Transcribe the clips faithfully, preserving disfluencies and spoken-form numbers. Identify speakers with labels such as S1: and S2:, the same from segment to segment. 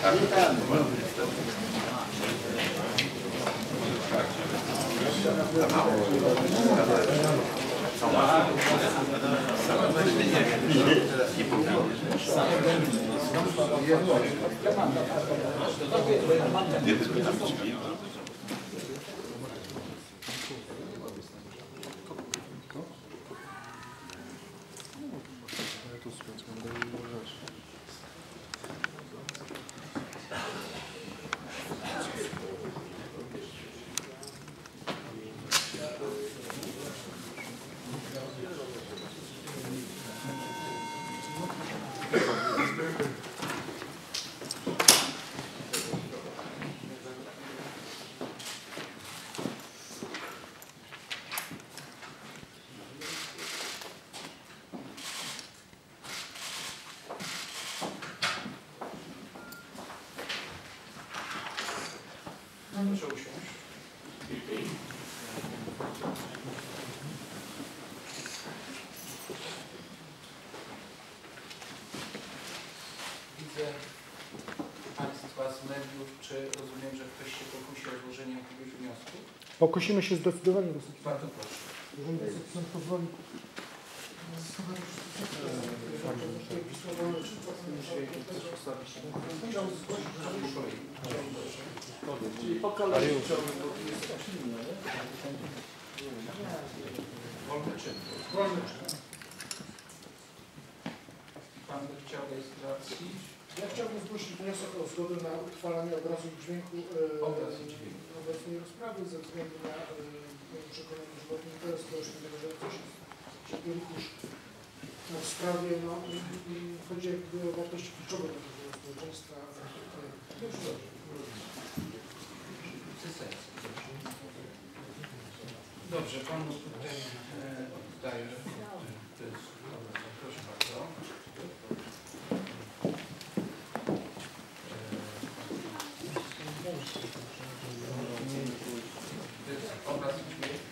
S1: Proszę usiąść. Widzę Państwa z mediów. Czy rozumiem, że ktoś się pokusi o złożenie jakiegoś wniosku?
S2: Pokusimy się zdecydowanie.
S1: Bardzo proszę.
S2: Jeżeli pan pozwoli.
S1: Czyli po kolei chciałbym, bo tu jest tak silnie, nie? Wolny czyn. Wolny czyn. Pan by chciał rejestracji?
S2: Ja chciałbym zgłosić wniosek o zgodę na utrwalanie obrazu i dźwięku
S1: Obraz i dźwięk.
S2: obecnej rozprawy ze względu na moje przekonanie, że w interes społeczny tego, że coś jest już w sprawie, no, chodzi jakby o wartości kluczowe dla tego społeczeństwa. Dobrze, dobrze.
S1: Dobrze, panu tutaj oddaję. To jest, proszę bardzo. To jest obraz i dźwięk.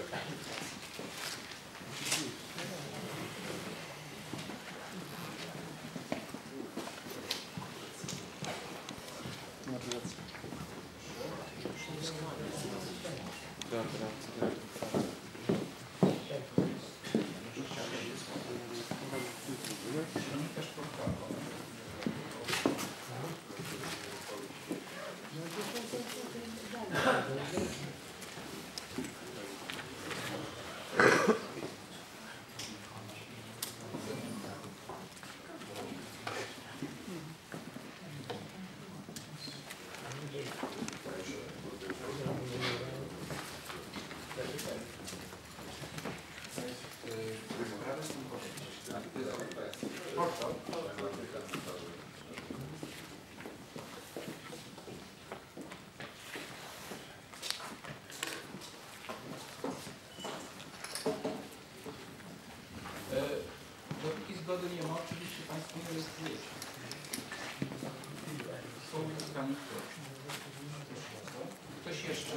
S1: Dopóki zgody nie ma, oczywiście Państwo nie rejestrujecie. Są uzyskani ktoś. Ktoś jeszcze?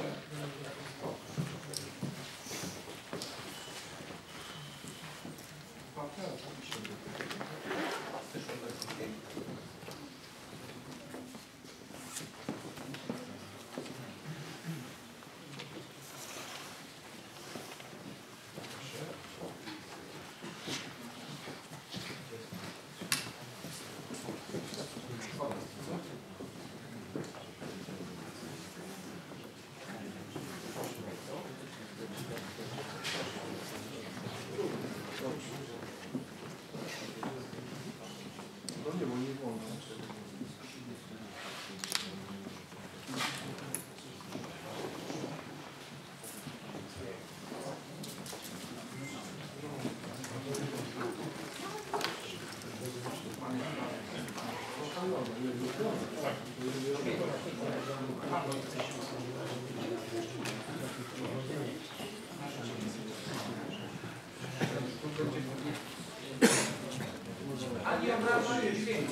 S1: Ani obrazu, ani dźwięku.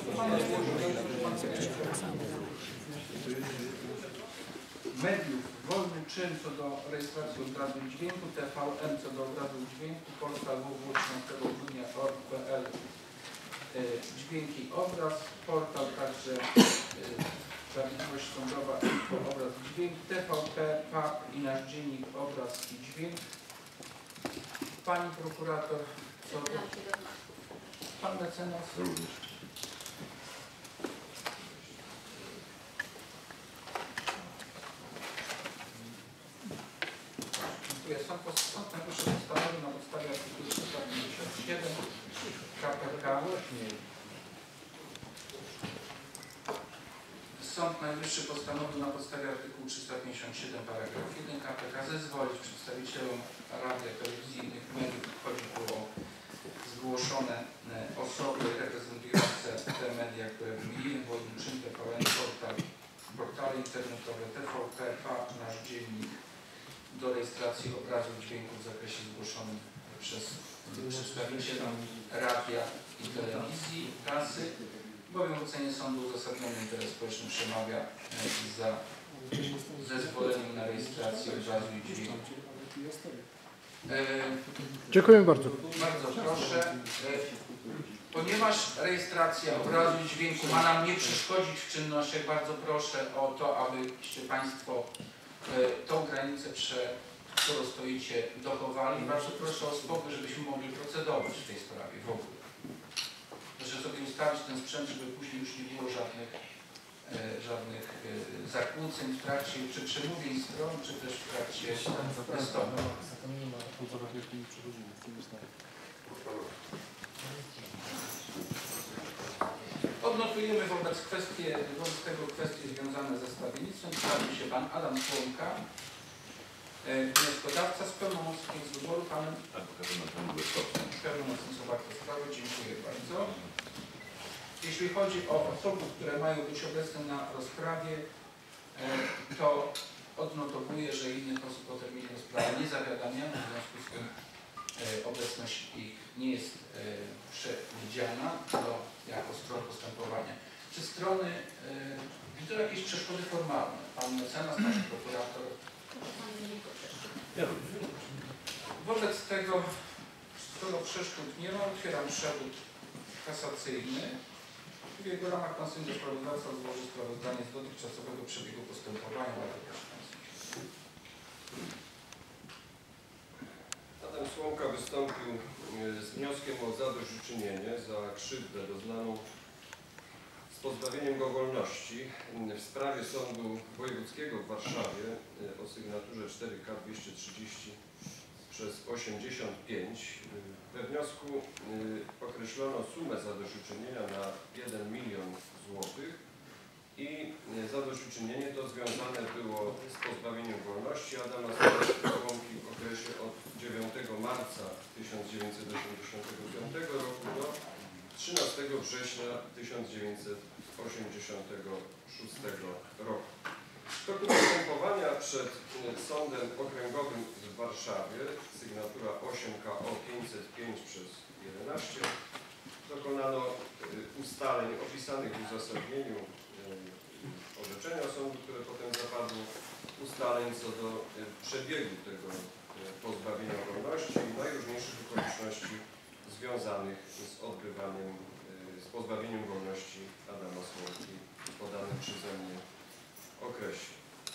S1: Mediów, wolny czyn co do rejestracji obrazu i dźwięku, T V M co do obrazu i dźwięku, Polska W W trzynastego grudnia kropka org kropka p l dźwięk i obraz, portal także Sprawiedliwość Sądowa, info, obraz i dźwięk, T V P, P A P i nasz dziennik, obraz i dźwięk. Pani prokurator, co do... Pan mecenas?
S3: Również.
S1: Sąd, sąd Najwyższy postanowił na podstawie artykułu trzysta pięćdziesiąt siedem K P K. Sąd Najwyższy postanowił na podstawie artykułu trzysta pięćdziesiąt siedem paragraf jeden K P K zezwolić przedstawicielom radia, telewizji i innych mediów, chodzi tu o zgłoszone osoby reprezentujące te media, które wymieniłem, Wojniczyn, T V N, portal, portale internetowe, T V P, P A P, nasz dziennik, do rejestracji obrazu i dźwięku w zakresie zgłoszonym przez przedstawiciela radia i telewizji, prasy, bowiem w ocenie sądu uzasadniony interes społeczny przemawia za zezwoleniem na rejestrację obrazu i dźwięku. E,
S2: Dziękuję bardzo.
S1: Bardzo proszę. E, ponieważ rejestracja obrazu i dźwięku ma nam nie przeszkodzić w czynnościach, bardzo proszę o to, abyście Państwo tą granicę, przed którą stoicie, dochowali. Bardzo proszę o spokój, żebyśmy mogli procedować w tej sprawie w ogóle. Proszę sobie ustawić ten sprzęt, żeby później już nie było żadnych, e, żadnych e, zakłóceń w trakcie czy przemówień stron, czy też w trakcie wystąpień. Odnotujemy wobec, kwestie, wobec tego kwestie związane ze stawiennictwem. Stawił się Pan Adam Słomka, wnioskodawca z pełnomocnikiem z wyboru Panem pełnomocnictwo aktu sprawy. Dziękuję bardzo. Jeśli chodzi o osoby, które mają być obecne na rozprawie, to odnotowuję, że innych osób o terminie rozprawy nie zawiadamiano, w związku z tym obecność ich nie jest przewidziana do, jako stron postępowania. Czy strony yy, widzą jakieś przeszkody formalne? Pan mecenas, pan prokurator? Wobec tego, skoro przeszkód nie ma, otwieram przewód kasacyjny. W jego ramach pan sędzia sprawozdawca złoży sprawozdanie z dotychczasowego przebiegu postępowania. Bardzo proszę pan sędzia.
S3: Adam Słomka wystąpił z wnioskiem o zadośćuczynienie za krzywdę doznaną z pozbawieniem go wolności w sprawie Sądu Wojewódzkiego w Warszawie o sygnaturze cztery K dwieście trzydzieści przez osiemdziesiąt pięć. We wniosku określono sumę zadośćuczynienia na jeden milion złotych i zadośćuczynienie to związane było z pozbawieniem wolności Adama Słomki w okresie od dziewiątego marca tysiąc dziewięćset osiemdziesiątego piątego roku do trzynastego września tysiąc dziewięćset osiemdziesiątego szóstego roku. W toku postępowania przed Sądem Okręgowym w Warszawie, sygnatura osiem K O pięćset pięć przez jedenaście, dokonano ustaleń opisanych w uzasadnieniu orzeczenia sądu, które potem zapadło, ustaleń co do przebiegu tego pozbawienia wolności i najróżniejszych okoliczności związanych z odbywaniem, z pozbawieniem wolności Adama Słomki w podanym przeze mnie okresie.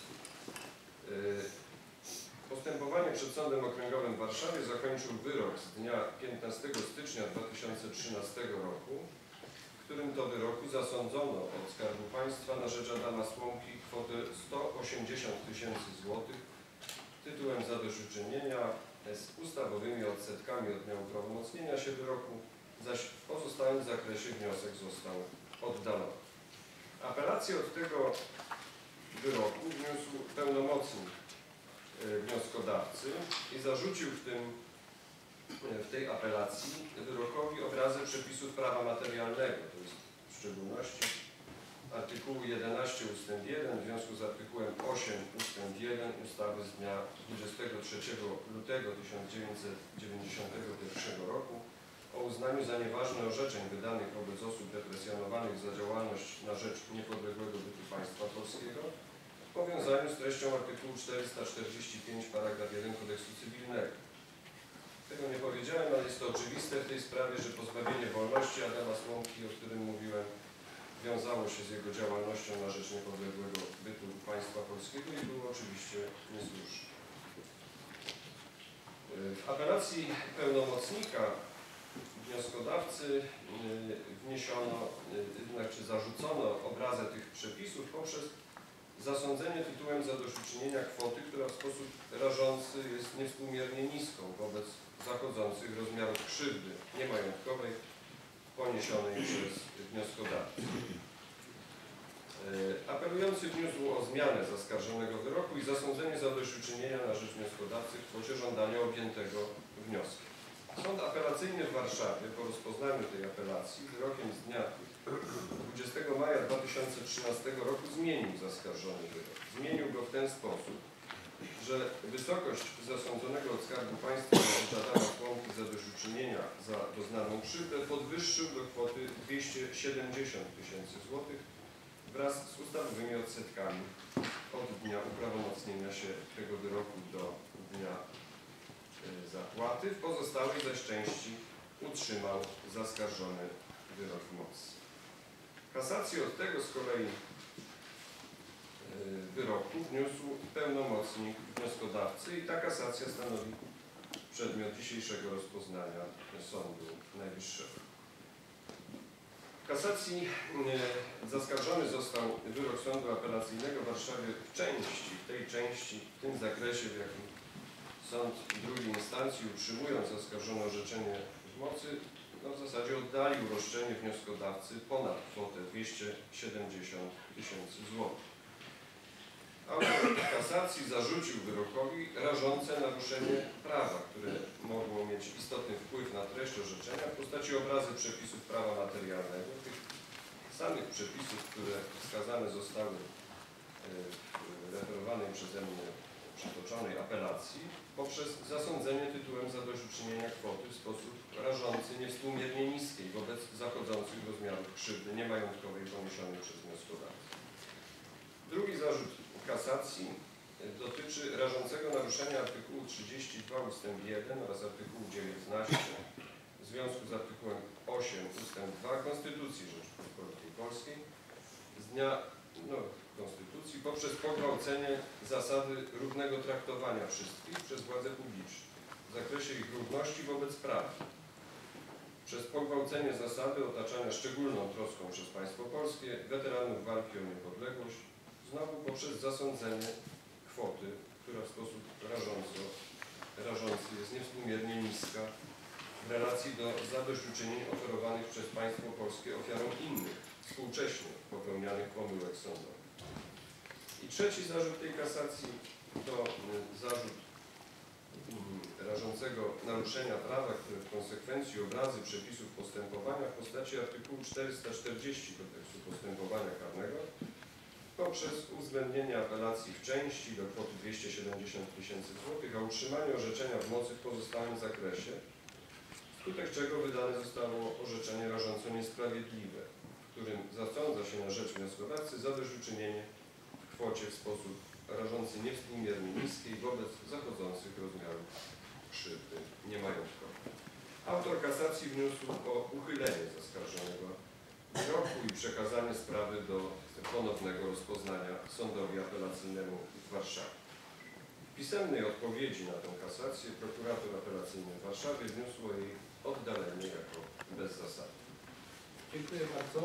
S3: Postępowanie przed Sądem Okręgowym w Warszawie zakończył wyrok z dnia piętnastego stycznia dwa tysiące trzynastego roku, w którym to wyroku zasądzono od Skarbu Państwa na rzecz Adama Słomki kwotę sto osiemdziesiąt tysięcy złotych tytułem zadośćuczynienia z ustawowymi odsetkami od dnia uprawomocnienia się wyroku, zaś w pozostałym zakresie wniosek został oddalony. Apelację od tego wyroku wniósł pełnomocnik wnioskodawcy i zarzucił w, tym, w tej apelacji wyrokowi obrazę przepisów prawa materialnego, to jest w szczególności artykułu jedenaście ustęp jeden w związku z artykułem osiem ustęp jeden ustawy z dnia dwudziestego trzeciego lutego tysiąc dziewięćset dziewięćdziesiątego pierwszego roku o uznaniu za nieważne orzeczeń wydanych wobec osób represjonowanych za działalność na rzecz niepodległego bytu państwa polskiego w powiązaniu z treścią artykułu czterysta czterdzieści pięć paragraf jeden Kodeksu Cywilnego. Tego nie powiedziałem. powiedziałem, ale jest to oczywiste w tej sprawie, że pozbawienie wolności Adama Słomki, o którym mówiłem, wiązało się z jego działalnością na rzecz niepodległego bytu państwa polskiego i było oczywiście niesłuszne. W apelacji pełnomocnika wnioskodawcy wniesiono, znaczy zarzucono obrazę tych przepisów poprzez zasądzenie tytułem zadośćuczynienia kwoty, która w sposób rażący jest niewspółmiernie niską wobec zachodzących rozmiarów krzywdy niemajątkowej poniesionej przez wnioskodawcę. Apelujący wniósł o zmianę zaskarżonego wyroku i zasądzenie zadośćuczynienia na rzecz wnioskodawcy w kwocie żądania objętego wnioskiem. Sąd apelacyjny w Warszawie po rozpoznaniu tej apelacji wyrokiem z dnia dwudziestego maja dwa tysiące trzynastego roku zmienił zaskarżony wyrok. Zmienił go w ten sposób, że wysokość zasądzonego od Skarbu Państwa na rzecz Adama Słomki zadośćuczynienia za doznaną krzywdę podwyższył do kwoty dwieście siedemdziesiąt tysięcy złotych wraz z ustawowymi odsetkami od dnia uprawomocnienia się tego wyroku do dnia zapłaty. W pozostałej zaś części utrzymał zaskarżony wyrok mocy. Kasację od tego z kolei wyroku wniósł pełnomocnik wnioskodawcy i ta kasacja stanowi przedmiot dzisiejszego rozpoznania Sądu Najwyższego. W kasacji zaskarżony został wyrok Sądu Apelacyjnego w Warszawie w części, w tej części, w tym zakresie, w jakim sąd drugiej instancji, utrzymując zaskarżone orzeczenie w mocy, no w zasadzie oddalił roszczenie wnioskodawcy ponad kwotę dwieście siedemdziesiąt tysięcy złotych. Autor kasacji zarzucił wyrokowi rażące naruszenie prawa, które mogło mieć istotny wpływ na treść orzeczenia w postaci obrazy przepisów prawa materialnego, tych samych przepisów, które wskazane zostały w referowanej przeze mnie przytoczonej apelacji, poprzez zasądzenie tytułem zadośćuczynienia kwoty w sposób rażący niewspółmiernie niskiej wobec zachodzących rozmiarów krzywdy niemajątkowej poniesionej przez wnioskodawcę. Drugi zarzut kasacji dotyczy rażącego naruszenia artykułu trzydziestego drugiego ustęp jeden oraz artykułu dziewiętnastego w związku z artykułem osiem ustęp dwa Konstytucji Rzeczypospolitej Polskiej z dnia no, Konstytucji poprzez pogwałcenie zasady równego traktowania wszystkich przez władze publiczne w zakresie ich równości wobec prawa, przez pogwałcenie zasady otaczania szczególną troską przez państwo polskie weteranów walki o niepodległość, znowu poprzez zasądzenie kwoty, która w sposób rażąco, rażący jest niewspółmiernie niska w relacji do zadośćuczynień oferowanych przez państwo polskie ofiarom innych, współcześnie popełnianych pomyłek sądowych. I trzeci zarzut tej kasacji to zarzut rażącego naruszenia prawa, które w konsekwencji obrazy przepisów postępowania w postaci artykułu czterysta czterdzieści Kodeksu Postępowania Karnego poprzez uwzględnienie apelacji w części do kwoty dwieście siedemdziesiąt tysięcy złotych, a utrzymanie orzeczenia w mocy w pozostałym zakresie, wskutek czego wydane zostało orzeczenie rażąco niesprawiedliwe, w którym zasądza się na rzecz wnioskodawcy zadośćuczynienie w kwocie w sposób rażący niewspółmiernie niskiej wobec zachodzących rozmiarów krzywdy niemajątkowej. Autor kasacji wniósł o uchylenie zaskarżonego wyroku i przekazanie sprawy do ponownego rozpoznania Sądowi Apelacyjnemu w Warszawie. W pisemnej odpowiedzi na tę kasację prokurator apelacyjny w Warszawie wniósł o jej oddalenie jako bezzasadne.
S1: Dziękuję bardzo.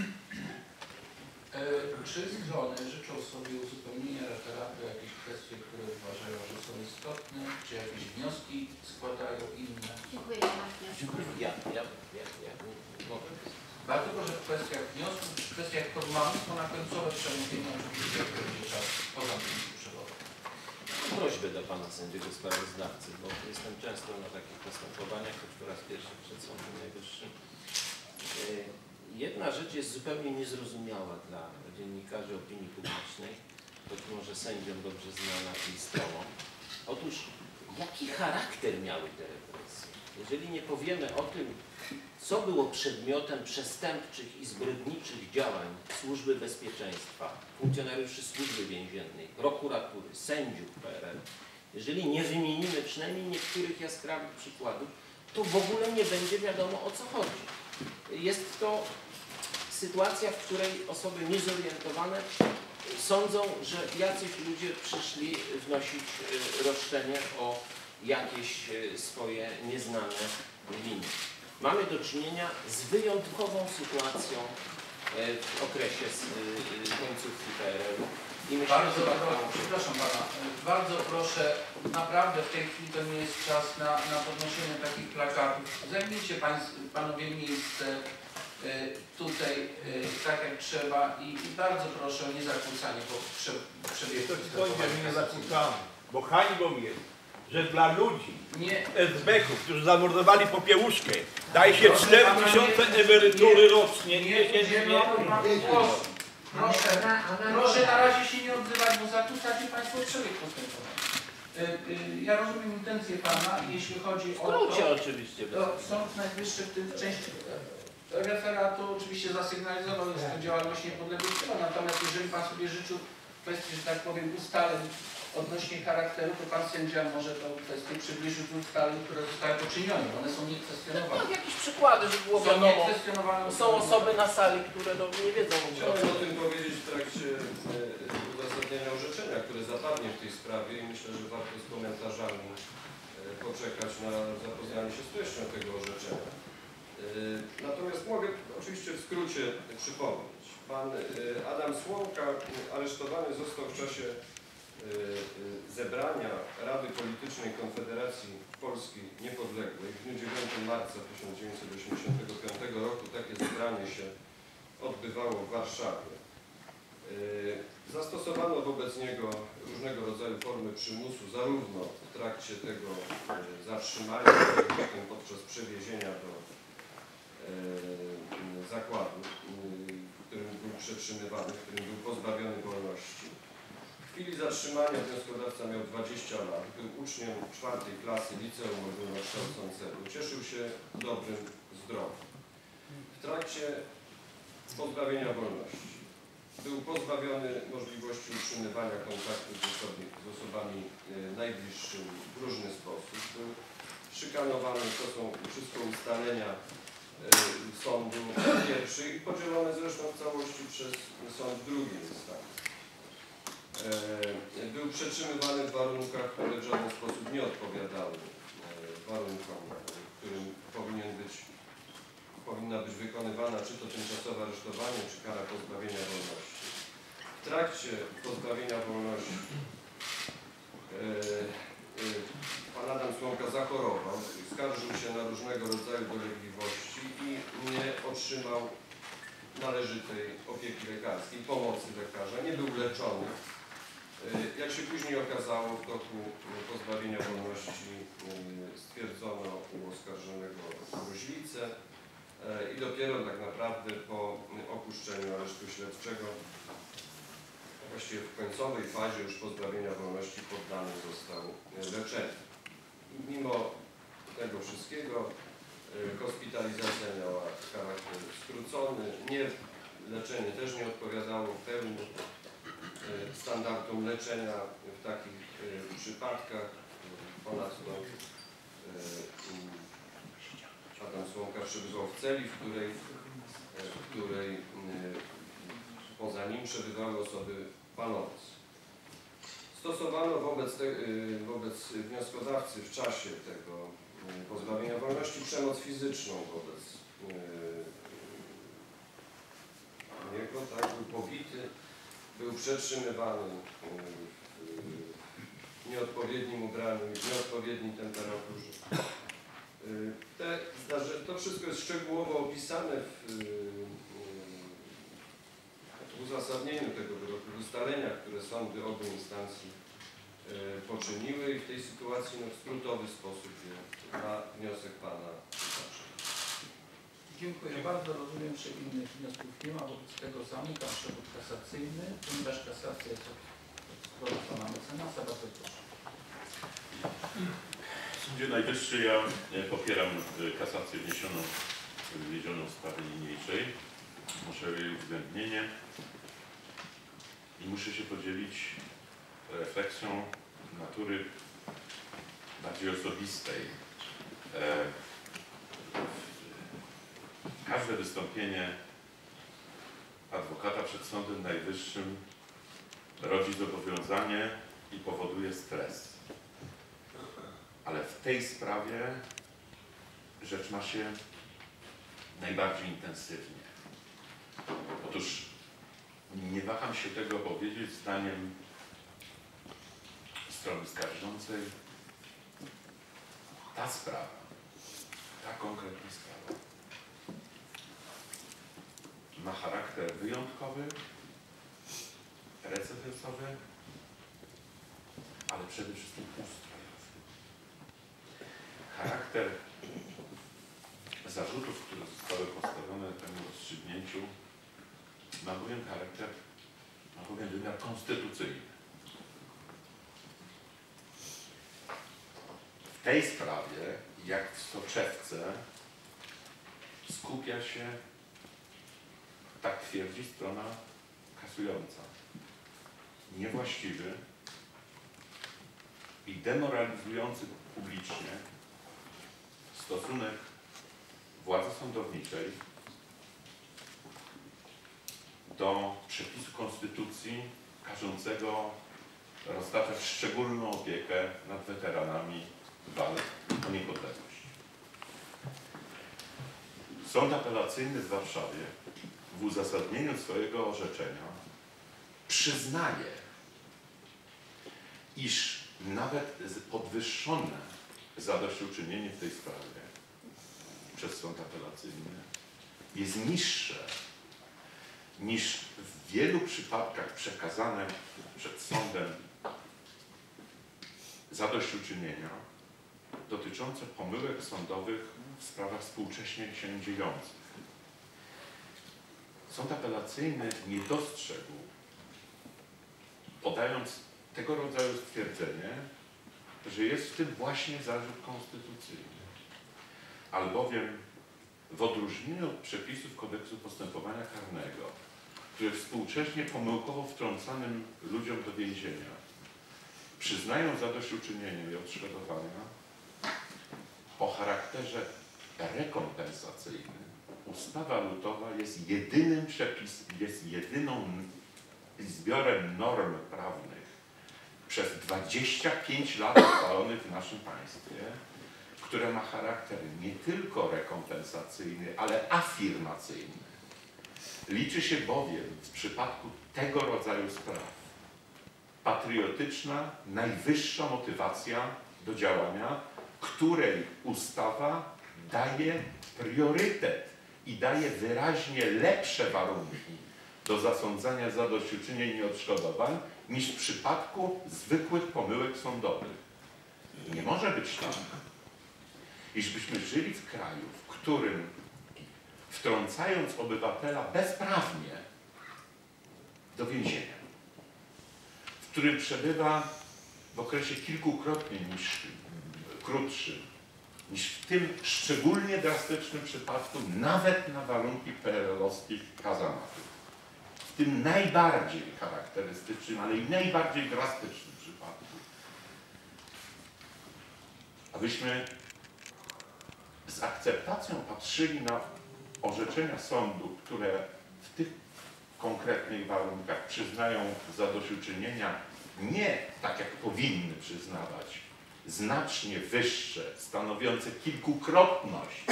S1: E, czy strony życzą sobie uzupełnienia referatu jakieś kwestie, które uważają, że są istotne, czy jakieś wnioski składają inne?
S4: Dziękuję bardzo.
S5: Dziękuję. Ja, ja, ja, ja mogę.
S1: Bardzo proszę w kwestiach wniosków, w kwestiach formalnych, to na końcowe przemówienie oczywiście jak będzie czas po zamknięciu przewodu.
S5: Prośbę do pana sędziego sprawozdawcy, bo jestem często na takich postępowaniach, choć po raz pierwszy przed Sądem Najwyższym. Jedna rzecz jest zupełnie niezrozumiała dla dziennikarzy opinii publicznej, choć może sędziom dobrze znana i stroną. Otóż jaki charakter miały te represje? Jeżeli nie powiemy o tym, co było przedmiotem przestępczych i zbrodniczych działań Służby Bezpieczeństwa, funkcjonariuszy Służby Więziennej, prokuratury, sędziów P R L, jeżeli nie wymienimy przynajmniej niektórych jaskrawych przykładów, to w ogóle nie będzie wiadomo, o co chodzi. Jest to sytuacja, w której osoby niezorientowane sądzą, że jacyś ludzie przyszli wnosić roszczenie o jakieś swoje nieznane winy. Mamy do czynienia z wyjątkową sytuacją w okresie końcówki P R L-u. I myślę,
S1: Bardzo,
S5: że
S1: bardzo,
S5: taką-
S1: przepraszam Pana, bardzo proszę, naprawdę w tej chwili to nie jest czas na, na podnoszenie takich plakatów. Zajmijcie Państwo, Panowie miejsce y, tutaj y, tak jak trzeba i, i bardzo proszę o niezakłócanie po prze, przebiegu
S4: To
S1: postępowania
S4: nie
S1: kasacyjnego.
S4: zakłócamy, bo hańbą jest, że dla ludzi
S1: Nie,
S4: S B K-ów, którzy zamordowali Popiełuszkę, daje się
S1: Proszę
S4: cztery
S1: pana,
S4: tysiące
S1: nie-
S4: emerytury
S1: nie-
S4: rocznie.
S1: nie udzielono Panu głosu. Proszę, proszę na razie się nie odzywać, bo zakłócacie Państwo przebieg postępowania. Y, y, Ja rozumiem intencję Pana, jeśli chodzi
S5: W
S1: o
S5: skrócie
S1: to,
S5: oczywiście.
S1: to Sąd Najwyższy w tym w części referatu oczywiście zasygnalizował, jest to działalność niepodległościowa, natomiast jeżeli Pan sobie życzył kwestii, że tak powiem, ustaleń odnośnie charakteru, to Pan sędzia może tą kwestię przybliżyć do ustaleń, które zostały poczynione. One są
S5: No,
S1: niekwestionowane.
S5: jakieś przykłady, żeby było
S1: Są
S5: wiadomo.
S1: niekwestionowane.
S5: Są osoby na sali, które no, nie wiedzą w ogóle.
S3: Chciałbym o tym powiedzieć w trakcie e, uzasadnienia orzeczenia, które zapadnie w tej sprawie i myślę, że warto z komentarzami e, poczekać na zapoznanie się z treścią tego orzeczenia. E, Natomiast mogę oczywiście w skrócie przypomnieć. Pan e, Adam Słomka aresztowany został w czasie e, e, zebrania Rady Politycznej Konfederacji Polski Niepodległej w dniu dziewiątego marca tysiąc dziewięćset osiemdziesiątego piątego roku. Takie zebranie się odbywało w Warszawie. Yy, Zastosowano wobec niego różnego rodzaju formy przymusu, zarówno w trakcie tego yy, zatrzymania, jak i potem podczas przewiezienia do yy, zakładu, yy, w którym był przetrzymywany, w którym był pozbawiony wolności. W chwili zatrzymania wnioskodawca miał dwadzieścia lat, był uczniem czwartej klasy liceum ogólnokształcącego. Cieszył się dobrym zdrowiem. W trakcie pozbawienia wolności był pozbawiony możliwości utrzymywania kontaktu z, osobi, z osobami e, najbliższymi w różny sposób. Był szykanowany, to są wszystko ustalenia e, sądu pierwszy i podzielone zresztą w całości przez sąd drugiej instancji. E, był przetrzymywany w warunkach, które w żaden sposób nie odpowiadały e, warunkom, którym powinien być powinna być wykonywana czy to tymczasowe aresztowanie, czy kara pozbawienia wolności. W trakcie pozbawienia wolności yy, yy, pan Adam Słomka zachorował, skarżył się na różnego rodzaju dolegliwości i nie otrzymał należytej opieki lekarskiej, pomocy lekarza, nie był leczony. Yy, jak się później okazało, w toku pozbawienia wolności yy, stwierdzono u oskarżonego gruźlicę. I dopiero tak naprawdę po opuszczeniu aresztu śledczego, właściwie w końcowej fazie już pozbawienia wolności, poddany został leczeniu. I mimo tego wszystkiego hospitalizacja miała charakter skrócony, nie, leczenie też nie odpowiadało w pełni standardom leczenia w takich przypadkach. Ponadto Adam Słomka przebywał w celi, w której, w której poza nim przebywały osoby palące. Stosowano wobec, te, wobec wnioskodawcy w czasie tego pozbawienia wolności przemoc fizyczną wobec niego, tak, był pobity, był przetrzymywany w nieodpowiednim ubraniu i w nieodpowiedniej temperaturze. Te to wszystko jest szczegółowo opisane w, w uzasadnieniu tego wyroku, w ustaleniach, które sądy obu instancji poczyniły i w tej sytuacji no, w skrótowy sposób je na wniosek Pana wytłumaczę.
S1: Dziękuję bardzo. Rozumiem, że innych wniosków nie ma, wobec tego zamykam przewód kasacyjny, ponieważ kasacja jest od pana mecenasa. Bardzo proszę.
S6: W Sądzie Najwyższy ja popieram kasację wniesioną, wniesioną w sprawie niniejszej. Muszę jej uwzględnienie i muszę się podzielić refleksją natury bardziej osobistej. każde wystąpienie adwokata przed Sądem Najwyższym rodzi zobowiązanie i powoduje stres. Ale w tej sprawie rzecz ma się najbardziej intensywnie. Otóż nie waham się tego powiedzieć zdaniem strony skarżącej. Ta sprawa, ta konkretna sprawa ma charakter wyjątkowy, precedensowy, ale przede wszystkim ustrojowy. Charakter zarzutów, które zostały postawione temu rozstrzygnięciu, ma bowiem charakter, ma bowiem wymiar konstytucyjny. W tej sprawie, jak w soczewce, skupia się, tak twierdzi strona kasująca, niewłaściwy i demoralizujący publicznie stosunek władzy sądowniczej do przepisu konstytucji każącego roztaczać szczególną opiekę nad weteranami walk o niepodległość. Sąd apelacyjny w Warszawie w uzasadnieniu swojego orzeczenia przyznaje, iż nawet podwyższone zadośćuczynienie w tej sprawie przez sąd apelacyjny jest niższe niż w wielu przypadkach przekazane przed sądem zadośćuczynienia dotyczące pomyłek sądowych w sprawach współcześnie się dziejących. Sąd apelacyjny nie dostrzegł, podając tego rodzaju stwierdzenie, że jest w tym właśnie zarzut konstytucyjny, albowiem w odróżnieniu od przepisów Kodeksu Postępowania Karnego, które współcześnie pomyłkowo wtrącanym ludziom do więzienia przyznają zadośćuczynienie i odszkodowania, o charakterze rekompensacyjnym ustawa lutowa jest jedynym przepisem, jest jedyną zbiorem norm prawnych przez dwadzieścia pięć lat ustalonych w naszym państwie, które ma charakter nie tylko rekompensacyjny, ale afirmacyjny. Liczy się bowiem w przypadku tego rodzaju spraw patriotyczna, najwyższa motywacja do działania, której ustawa daje priorytet i daje wyraźnie lepsze warunki do zasądzania zadośćuczynień i odszkodowań niż w przypadku zwykłych pomyłek sądowych. Nie może być tak, iżbyśmy żyli w kraju, w którym wtrącając obywatela bezprawnie do więzienia, w którym przebywa w okresie kilkukrotnie niż krótszym, niż w tym szczególnie drastycznym przypadku, nawet na warunki P R L-owskich kazamatów. W tym najbardziej charakterystycznym, ale i najbardziej drastycznym przypadku. Abyśmy z akceptacją patrzyli na orzeczenia sądu, które w tych konkretnych warunkach przyznają zadośćuczynienia nie tak, jak powinny przyznawać, znacznie wyższe, stanowiące kilkukrotność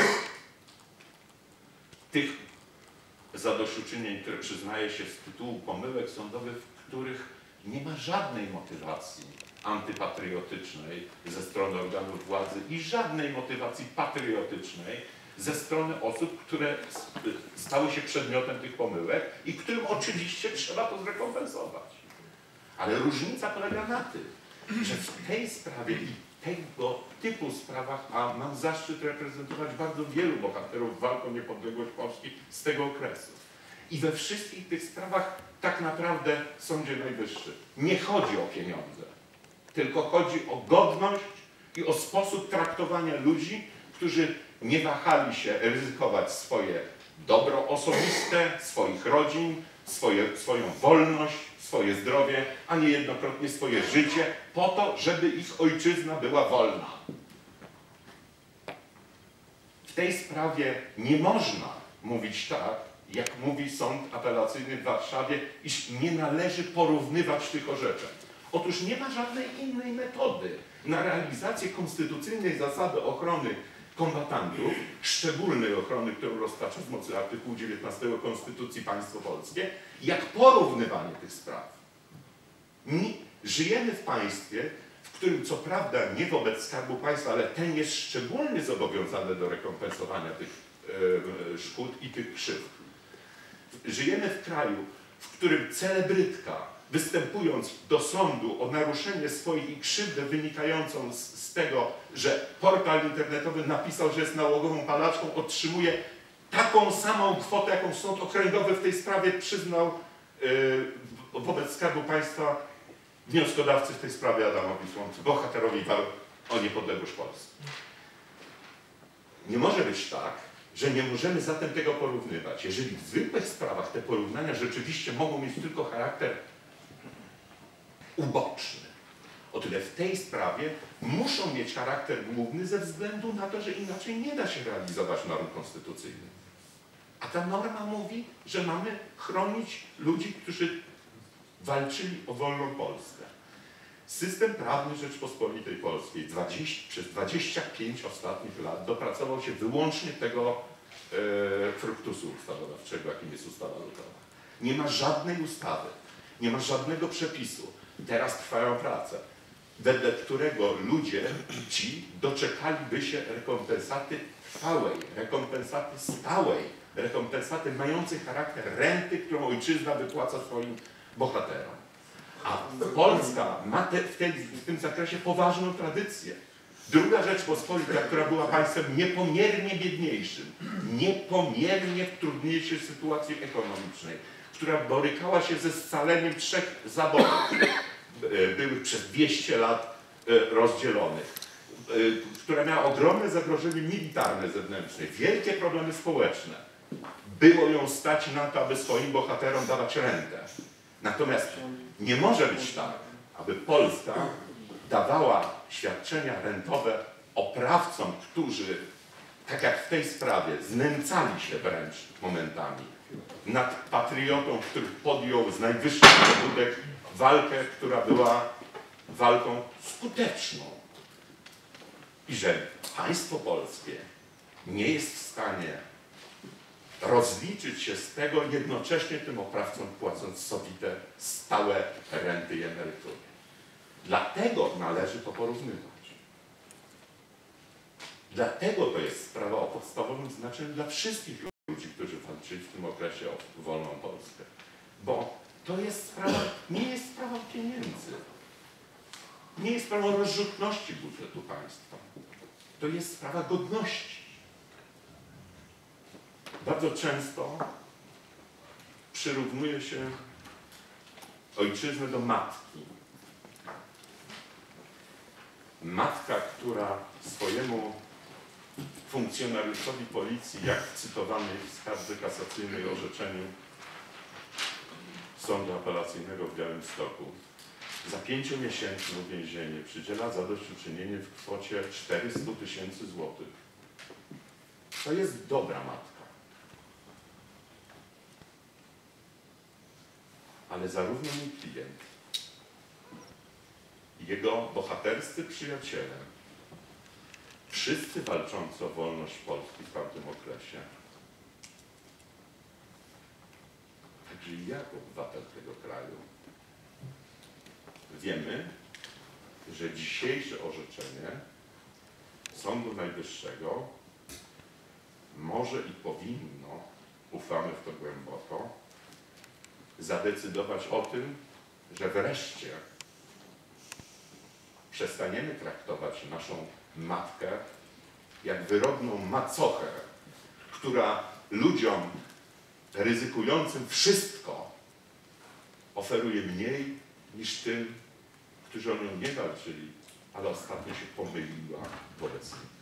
S6: tych zadośćuczynień, które przyznaje się z tytułu pomyłek sądowych, w których nie ma żadnej motywacji antypatriotycznej ze strony organów władzy i żadnej motywacji patriotycznej ze strony osób, które stały się przedmiotem tych pomyłek i którym oczywiście trzeba to zrekompensować. Ale różnica polega na tym, że w tej sprawie i tego typu sprawach, a mam zaszczyt reprezentować bardzo wielu bohaterów walk o niepodległość Polski z tego okresu. I we wszystkich tych sprawach tak naprawdę w Sądzie Najwyższym nie chodzi o pieniądze, tylko chodzi o godność i o sposób traktowania ludzi, którzy nie wahali się ryzykować swoje dobro osobiste, swoich rodzin, swoje, swoją wolność, swoje zdrowie, a niejednokrotnie swoje życie, po to, żeby ich ojczyzna była wolna. W tej sprawie nie można mówić tak, jak mówi Sąd Apelacyjny w Warszawie, iż nie należy porównywać tych orzeczeń. Otóż nie ma żadnej innej metody na realizację konstytucyjnej zasady ochrony kombatantów, szczególnej ochrony, którą roztacza z mocy artykułu dziewiętnastego Konstytucji Państwo Polskie, jak porównywanie tych spraw. My żyjemy w państwie, w którym co prawda nie wobec Skarbu Państwa, ale ten jest szczególnie zobowiązany do rekompensowania tych e, szkód i tych krzywd. Żyjemy w kraju, w którym celebrytka, występując do sądu o naruszenie swoich i krzywdę wynikającą z, z tego, że portal internetowy napisał, że jest nałogową palaczką, otrzymuje taką samą kwotę, jaką sąd okręgowy w tej sprawie przyznał yy, wobec Skarbu Państwa wnioskodawcy w tej sprawie Adamowi Słomce, bohaterowi walk o niepodległość Polski. Nie może być tak, że nie możemy zatem tego porównywać. Jeżeli w zwykłych sprawach te porównania rzeczywiście mogą mieć tylko charakter uboczny, o tyle w tej sprawie muszą mieć charakter główny ze względu na to, że inaczej nie da się realizować norm konstytucyjnych. A ta norma mówi, że mamy chronić ludzi, którzy walczyli o wolną Polskę. System prawny Rzeczpospolitej Polskiej dwadzieścia, przez dwadzieścia pięć ostatnich lat dopracował się wyłącznie tego e, fruktusu ustawodawczego, jakim jest ustawa ludowa. Nie ma żadnej ustawy, nie ma żadnego przepisu. Teraz trwają prace, wedle którego ludzie ci doczekaliby się rekompensaty trwałej, rekompensaty stałej, rekompensaty mającej charakter renty, którą ojczyzna wypłaca swoim bohaterom. A Polska ma te, w, tej, w tym zakresie poważną tradycję. Druga Rzeczpospolita, która była państwem niepomiernie biedniejszym, niepomiernie w trudniejszej sytuacji ekonomicznej, która borykała się ze scaleniem trzech zaborów, były przez dwieście lat rozdzielonych, która miała ogromne zagrożenie militarne zewnętrzne, wielkie problemy społeczne. Było ją stać na to, aby swoim bohaterom dawać rentę. Natomiast nie może być tak, aby Polska dawała świadczenia rentowe oprawcom, którzy, tak jak w tej sprawie, znęcali się wręcz momentami nad patriotą, który podjął z najwyższych pobudek walkę, która była walką skuteczną. I że państwo polskie nie jest w stanie rozliczyć się z tego, jednocześnie tym oprawcom płacąc sowite, stałe renty i emerytury. Dlatego należy to porównywać. Dlatego to jest sprawa o podstawowym znaczeniu dla wszystkich ludzi, którzy walczyli w tym okresie o wolną Polskę. Bo to jest sprawa, nie jest sprawą pieniędzy. Nie jest sprawą rozrzutności budżetu państwa. To jest sprawa godności. Bardzo często przyrównuje się ojczyznę do matki. Matka, która swojemu funkcjonariuszowi policji, jak w cytowanej w skardze kasacyjnej orzeczeniu Sądu Apelacyjnego w Białymstoku, za pięciomiesięczne więzienie przydziela zadośćuczynienie w kwocie czterysta tysięcy złotych. To jest dobra matka. Ale zarówno mój klient, jego bohaterscy przyjaciele, wszyscy walczący o wolność Polski w tamtym okresie, także i ja, obywatel tego kraju, wiemy, że dzisiejsze orzeczenie Sądu Najwyższego może i powinno, ufamy w to głęboko, zadecydować o tym, że wreszcie przestaniemy traktować naszą matkę jak wyrodną macochę, która ludziom ryzykującym wszystko oferuje mniej niż tym, którzy o nią nie walczyli, ale ostatnio się pomyliła wobec nich.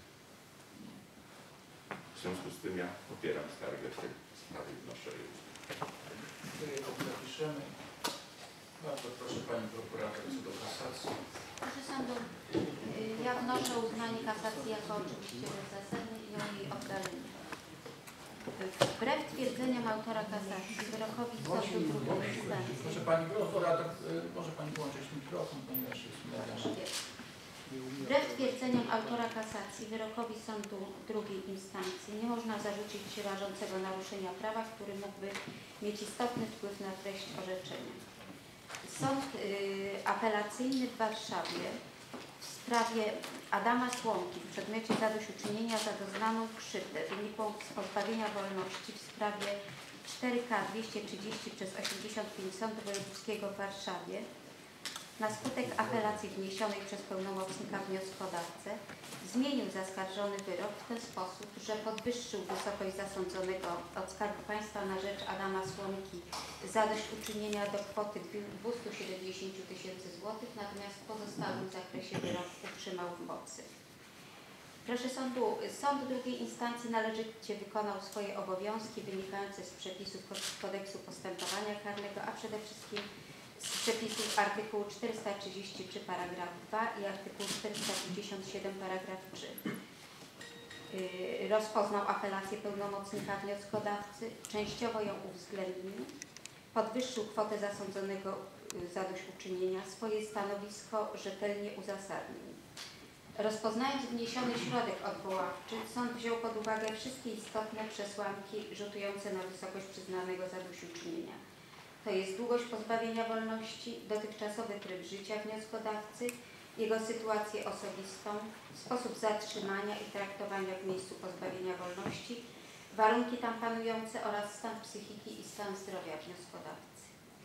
S6: W związku z tym ja popieram skargę w tej sprawie i wnoszę jej.
S1: Zapiszemy. Bardzo proszę Pani Prokurator co do kasacji.
S7: Proszę Sądu, ja wnoszę uznanie kasacji jako oczywiście bezzasadne i o jej oddalenie. Wbrew twierdzeniom autora kasacji, wyrokowi sądu drugiej instancji.
S1: Proszę Pani prokurator, y, może Pani włączyć mikrofon, ponieważ jest mega.
S7: Wbrew twierdzeniom autora kasacji, wyrokowi sądu drugiej instancji nie można zarzucić rażącego naruszenia prawa, który mógłby mieć istotny wpływ na treść orzeczenia. Sąd y, apelacyjny w Warszawie w sprawie Adama Słomki w przedmiocie zadośćuczynienia za doznaną krzywdę wynikłą z pozbawienia wolności w sprawie cztery K dwieście trzydzieści przez osiemdziesiąt pięć Sądu Wojewódzkiego w Warszawie na skutek apelacji wniesionej przez pełnomocnika wnioskodawcę zmienił zaskarżony wyrok w ten sposób, że podwyższył wysokość zasądzonego od Skarbu Państwa na rzecz Adama Słomki zadośćuczynienia do kwoty dwieście siedemdziesiąt tysięcy złotych, natomiast w pozostałym zakresie wyrok utrzymał w mocy. Proszę sądu, sąd drugiej instancji należycie wykonał swoje obowiązki wynikające z przepisów Kodeksu Postępowania Karnego, a przede wszystkim z przepisów artykułu czterysta trzydzieści trzy paragraf dwa i artykułu czterysta pięćdziesiąt siedem paragraf trzy. Yy, rozpoznał apelację pełnomocnika wnioskodawcy, częściowo ją uwzględnił, podwyższył kwotę zasądzonego yy, zadośćuczynienia, swoje stanowisko rzetelnie uzasadnił. Rozpoznając wniesiony środek odwoławczy, sąd wziął pod uwagę wszystkie istotne przesłanki rzutujące na wysokość przyznanego zadośćuczynienia. To jest długość pozbawienia wolności, dotychczasowy tryb życia wnioskodawcy, jego sytuację osobistą, sposób zatrzymania i traktowania w miejscu pozbawienia wolności, warunki tam panujące oraz stan psychiki i stan zdrowia wnioskodawcy.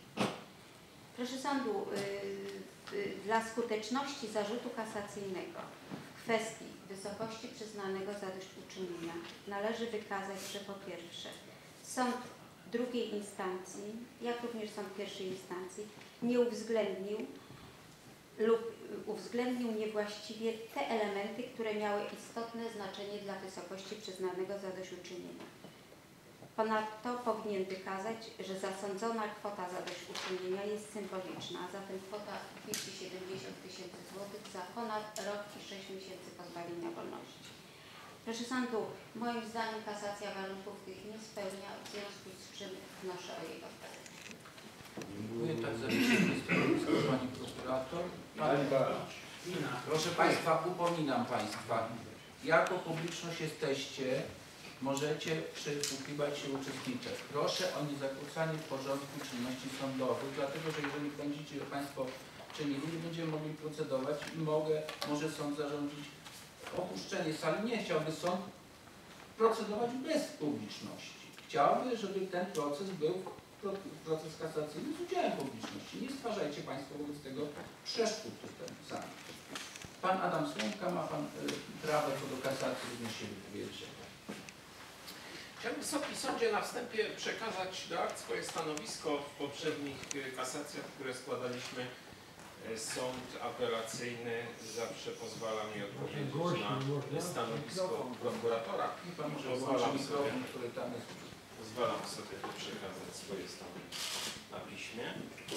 S7: Proszę sądu, yy, yy, dla skuteczności zarzutu kasacyjnego w kwestii wysokości przyznanego zadośćuczynienia należy wykazać, że po pierwsze sąd drugiej instancji, jak również sąd pierwszej instancji nie uwzględnił lub uwzględnił niewłaściwie te elementy, które miały istotne znaczenie dla wysokości przyznanego zadośćuczynienia. Ponadto powinien wykazać, że zasądzona kwota zadośćuczynienia jest symboliczna, a zatem kwota dwieście siedemdziesiąt tysięcy złotych za ponad rok i sześć miesięcy pozbawienia wolności. Proszę sądu, moim zdaniem kasacja warunków tych nie spełnia, w związku z czym wnoszę o jej odwołanie.
S1: Dziękuję. Tak zawieszamy stanowisko Pani prokurator. Pani Proszę Państwa, upominam Państwa, jako publiczność jesteście, możecie przysłuchiwać się, uczestniczyć. Proszę o niezakłócanie porządku czynności sądowych, dlatego że jeżeli będziecie Państwo czynili, nie będziemy mogli procedować i mogę, może sąd zarządzić opuszczenie sali. Nie chciałby sąd procedować bez publiczności. Chciałby, żeby ten proces był proces kasacyjny z udziałem publiczności. Nie stwarzajcie Państwo wobec tego przeszkód tutaj sami. Pan Adam Słomka, ma Pan y, prawo co do kasacji również się wypowiedzieć.
S8: Chciałbym Wysoki Sądzie na wstępie przekazać do akt swoje stanowisko w poprzednich kasacjach, które składaliśmy. Sąd apelacyjny zawsze pozwala mi odpowiedzieć na stanowisko prokuratora.
S1: I Pan może
S8: Pozwalam
S1: włączyć mikrofon,
S8: sobie.
S1: który tam jest.
S8: Pozwalam sobie tu przekazać swoje stanowisko na piśmie.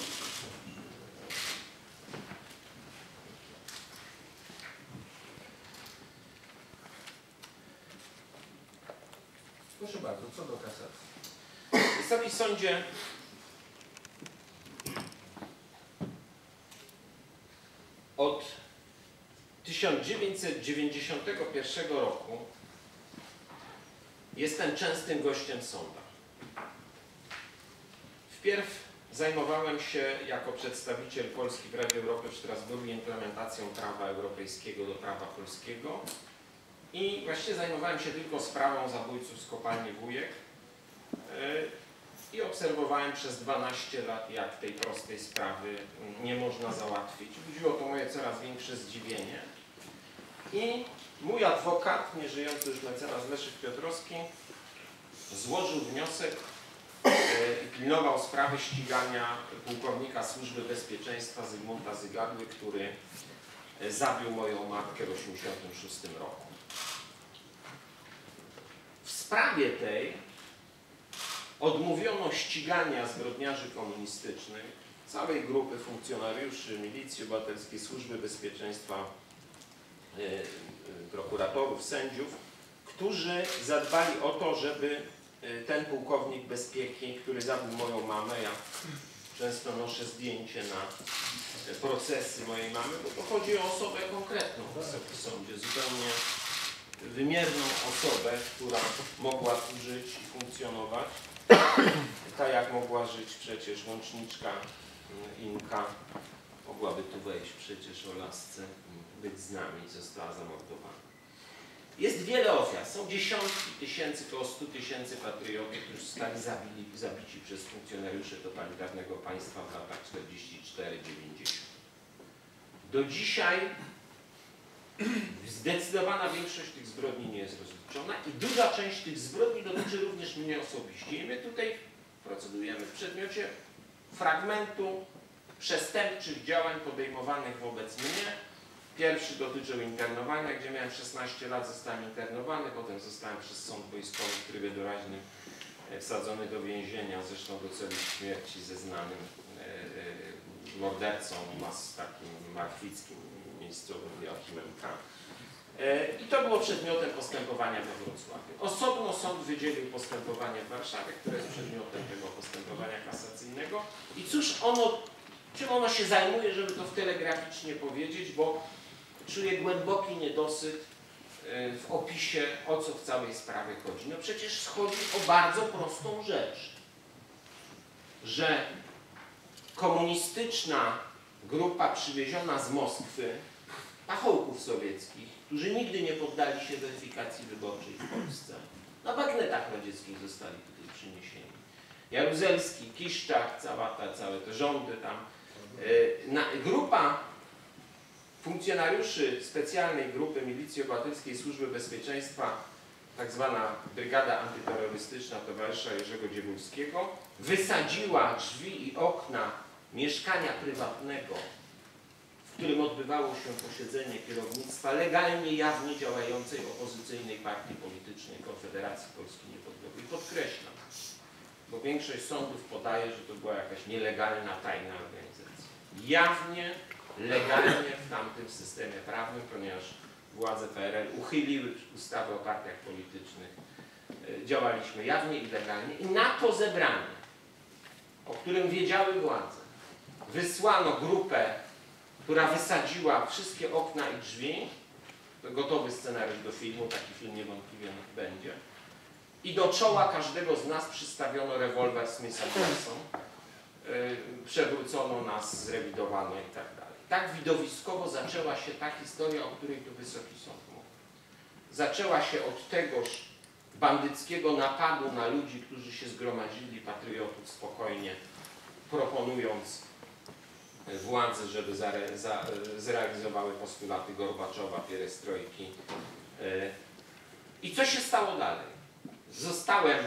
S1: Proszę bardzo, co do kasacji.
S8: Wysoki Sądzie, od tysiąc dziewięćset dziewięćdziesiątego pierwszego roku jestem częstym gościem w sądach. Wpierw zajmowałem się jako przedstawiciel Polski w Radzie Europy w Strasburgu implementacją prawa europejskiego do prawa polskiego i właściwie zajmowałem się tylko sprawą zabójców z kopalni Wujek i obserwowałem przez dwanaście lat, jak tej prostej sprawy nie można załatwić. Budziło to moje coraz większe zdziwienie i mój adwokat, nieżyjący już mecenas Leszek Piotrowski, złożył wniosek i pilnował sprawy ścigania pułkownika Służby Bezpieczeństwa Zygmunta Zygadły, który zabił moją matkę w osiemdziesiątym szóstym roku. W sprawie tej odmówiono ścigania zbrodniarzy komunistycznych, całej grupy funkcjonariuszy Milicji Obywatelskiej, Służby Bezpieczeństwa, prokuratorów, sędziów, którzy zadbali o to, żeby ten pułkownik bezpieki, który zabił moją mamę. Ja często noszę zdjęcie na procesy mojej mamy, bo to chodzi o osobę konkretną w Wysokim Sądzie, zupełnie wymierną osobę, która mogła tu żyć i funkcjonować, tak jak mogła żyć przecież łączniczka Inka, mogłaby tu wejść przecież o lasce, być z nami, została zamordowana. Jest wiele ofiar, są dziesiątki tysięcy, około stu tysięcy patriotów, którzy zostali zabili, zabici przez funkcjonariuszy totalitarnego państwa w latach czterdziestym czwartym do dziewięćdziesiątego. Do dzisiaj zdecydowana większość tych zbrodni nie jest rozliczona i duża część tych zbrodni dotyczy również mnie osobiście. I my tutaj procedujemy w przedmiocie fragmentu przestępczych działań podejmowanych wobec mnie. Pierwszy dotyczył internowania, gdzie miałem szesnaście lat, zostałem internowany, potem zostałem przez sąd wojskowy w trybie doraźnym wsadzony do więzienia, zresztą do celu śmierci ze znanym e, mordercą, mas, takim markwickim, miejscowym Joachimem K. E, I to było przedmiotem postępowania we Wrocławiu. Osobno sąd wydzielił postępowanie w Warszawie, które jest przedmiotem tego postępowania kasacyjnego. I cóż ono, czym ono się zajmuje, żeby to telegraficznie powiedzieć, bo czuję głęboki niedosyt w opisie, o co w całej sprawie chodzi. No przecież chodzi o bardzo prostą rzecz, że komunistyczna grupa przywieziona z Moskwy, pachołków sowieckich, którzy nigdy nie poddali się weryfikacji wyborczej w Polsce, na bagnetach radzieckich zostali tutaj przyniesieni. Jaruzelski, Kiszczak, cała ta, całe te rządy tam. Na, grupa funkcjonariuszy specjalnej grupy Milicji Obywatelskiej Służby Bezpieczeństwa, tak zwana Brygada Antyterrorystyczna towarzysza Jerzego Dziewulskiego, wysadziła drzwi i okna mieszkania prywatnego, w którym odbywało się posiedzenie kierownictwa legalnie, jawnie działającej opozycyjnej partii politycznej Konfederacji Polski Niepodległej. Podkreślam, bo większość sądów podaje, że to była jakaś nielegalna, tajna organizacja. Jawnie, legalnie w tamtym systemie prawnym, ponieważ władze P R L uchyliły ustawy o partiach politycznych, działaliśmy jawnie i legalnie i na to zebranie, o którym wiedziały władze, wysłano grupę, która wysadziła wszystkie okna i drzwi, to gotowy scenariusz do filmu, taki film niewątpliwie będzie, i do czoła każdego z nas przystawiono rewolwer Smitha Wesson, yy, przewrócono nas, zrewidowano i tak dalej. Tak widowiskowo zaczęła się ta historia, o której tu Wysoki Sąd mówi. Zaczęła się od tegoż bandyckiego napadu na ludzi, którzy się zgromadzili, patriotów, spokojnie proponując władzy, żeby zare, za, zrealizowały postulaty Gorbaczowa, pierestrojki. Yy. I co się stało dalej? Zostałem,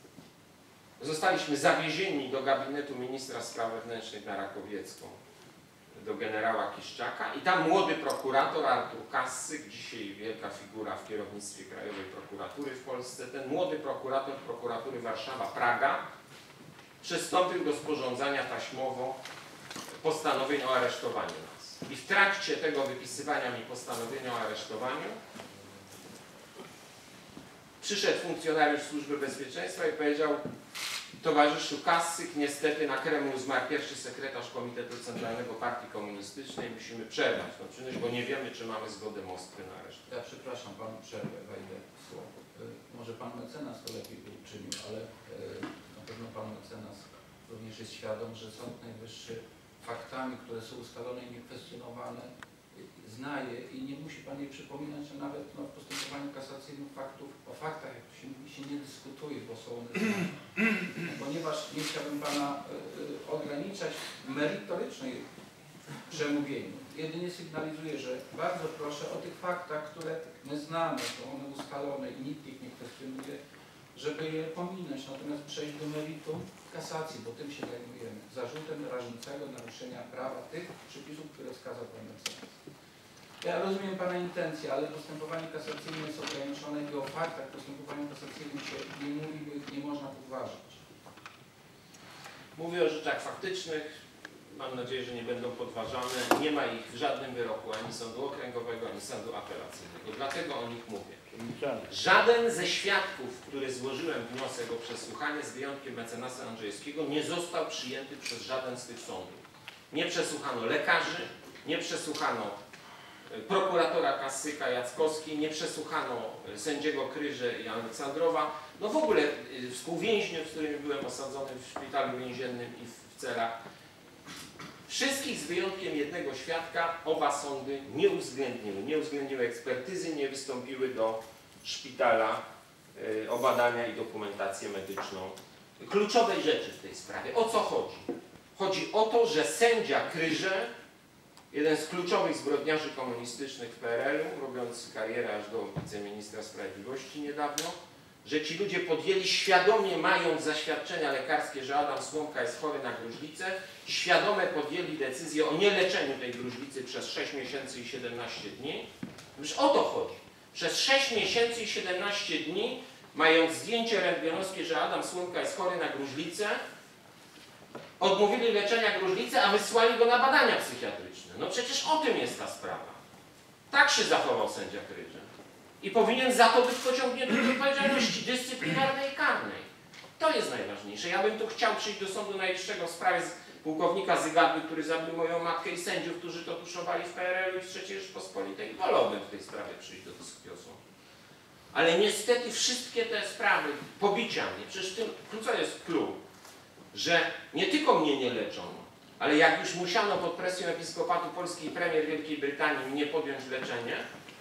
S8: zostaliśmy zawiezieni do gabinetu ministra spraw wewnętrznych na Rakowiecką, do generała Kiszczaka i tam młody prokurator Artur Kassyk, dzisiaj wielka figura w kierownictwie Krajowej Prokuratury w Polsce, ten młody prokurator prokuratury Warszawa-Praga przystąpił do sporządzania taśmowo postanowień o aresztowaniu nas. I w trakcie tego wypisywania mi postanowienia o aresztowaniu przyszedł funkcjonariusz Służby Bezpieczeństwa i powiedział: towarzyszu Kassyk, niestety na Kremlu zmarł pierwszy sekretarz Komitetu Centralnego Partii Komunistycznej, musimy przerwać tą czynność, bo nie wiemy, czy mamy zgodę Moskwy na areszt.
S1: Ja przepraszam panu, przerwę, wejdę w słowo. Y, Może pan mecenas to lepiej by uczynił, ale y, na pewno pan mecenas również jest świadom, że Sąd Najwyższy faktami, które są ustalone i niekwestionowane, znaje i nie musi pan jej przypominać, że nawet no, w postępowaniu kasacyjnym faktów, o faktach, jak to się mówi, się nie dyskutuje, bo są one znane. Ponieważ nie chciałbym pana y, y, ograniczać w merytorycznej przemówieniu. Jedynie sygnalizuję, że bardzo proszę o tych faktach, które my znamy, są one ustalone i nikt ich nie kwestionuje, żeby je pominąć, natomiast przejść do meritum kasacji, bo tym się zajmujemy. Zarzutem rażącego naruszenia prawa tych przepisów, które wskazał pan mecenas. Ja rozumiem pana intencje, ale postępowanie kasacyjne jest ograniczone i o faktach postępowania kasacyjnym się nie mówi, bo ich nie można podważyć.
S8: Mówię o rzeczach faktycznych, mam nadzieję, że nie będą podważane. Nie ma ich w żadnym wyroku ani sądu okręgowego, ani sądu apelacyjnego. Dlatego o nich mówię. Żaden ze świadków, który złożyłem wniosek o przesłuchanie, z wyjątkiem mecenasa Andrzejewskiego, nie został przyjęty przez żaden z tych sądów. Nie przesłuchano lekarzy, nie przesłuchano prokuratora Kassyka Jackowskiej, nie przesłuchano sędziego Kryże i Aleksandrowa. No w ogóle współwięźniów, z którymi byłem osadzony w szpitalu więziennym i w celach. Wszystkich z wyjątkiem jednego świadka oba sądy nie uwzględniły. Nie uwzględniły ekspertyzy, nie wystąpiły do szpitala y, o badania i dokumentację medyczną kluczowej rzeczy w tej sprawie. O co chodzi? Chodzi o to, że sędzia Kryże, jeden z kluczowych zbrodniarzy komunistycznych w P R L u, robiąc karierę aż do wiceministra sprawiedliwości niedawno, że ci ludzie podjęli świadomie, mając zaświadczenia lekarskie, że Adam Słomka jest chory na gruźlicę, świadome podjęli decyzję o nieleczeniu tej gruźlicy przez sześć miesięcy i siedemnaście dni. Już o to chodzi. Przez sześć miesięcy i siedemnaście dni, mając zdjęcie rentgenowskie, że Adam Słomka jest chory na gruźlicę, odmówili leczenia gruźlicy, a wysłali go na badania psychiatryczne. No przecież o tym jest ta sprawa. Tak się zachował sędzia Kryże. I powinien za to być pociągnięty do odpowiedzialności dyscyplinarnej i karnej. To jest najważniejsze. Ja bym tu chciał przyjść do Sądu Najwyższego w sprawie pułkownika Zygadły, który zabił moją matkę, i sędziów, którzy to tuszowali w P R L u i w trzeciej Rzeczpospolitej. Wolałbym w tej sprawie przyjść do takiego sądu. Ale niestety wszystkie te sprawy, pobicia mnie, przecież tym, co jest clue, że nie tylko mnie nie leczono, ale jak już musiano pod presją Episkopatu Polski i premier Wielkiej Brytanii mnie podjąć leczenie,